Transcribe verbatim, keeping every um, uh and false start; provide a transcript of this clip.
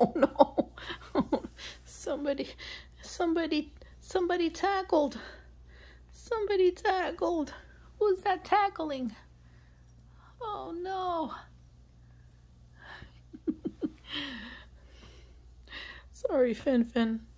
Oh no. Oh, somebody, somebody, somebody tackled. Somebody tackled. Who's that tackling? Oh no. Sorry, Fin Fin.